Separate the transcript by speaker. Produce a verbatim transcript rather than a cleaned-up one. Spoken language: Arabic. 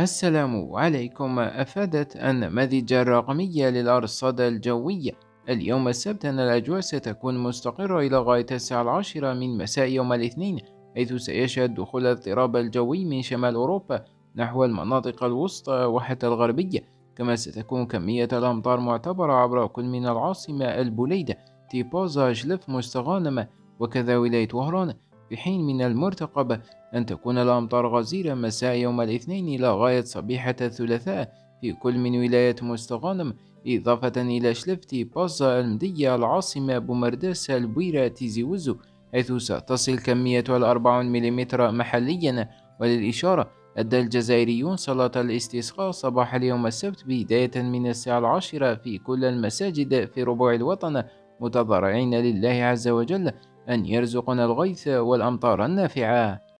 Speaker 1: السلام عليكم. أفادت النماذج الرقمية للأرصاد الجوية اليوم السبت أن الأجواء ستكون مستقرة إلى غاية الساعة العاشرة من مساء يوم الاثنين، حيث سيشهد دخول الاضطراب الجوي من شمال أوروبا نحو المناطق الوسطى وحتى الغربية. كما ستكون كمية الأمطار معتبرة عبر كل من العاصمة البوليدة، تيبوزا، جلف، مستغانم، وكذا ولاية وهران، في حين من المرتقب أن تكون الأمطار غزيرة مساء يوم الاثنين إلى غاية صبيحة الثلاثاء في كل من ولاية مستغانم، إضافة إلى شلفتي، بازا، المدية، العاصمة، بومرداس، البويرة، تيزي وزو، حيث ستصل كمية الأربعون ملم محليا. وللإشارة، أدى الجزائريون صلاة الاستسقاء صباح اليوم السبت بداية من الساعة العاشرة في كل المساجد في ربوع الوطن، متضرعين لله عز وجل أن يرزقنا الغيث والأمطار النافعة.